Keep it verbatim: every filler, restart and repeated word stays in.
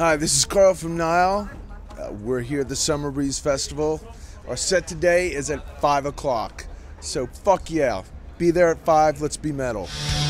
Hi, this is Karl from Nile. Uh, we're here at the Summer Breeze Festival. Our set today is at five o'clock. So fuck yeah. Be there at five, let's be metal.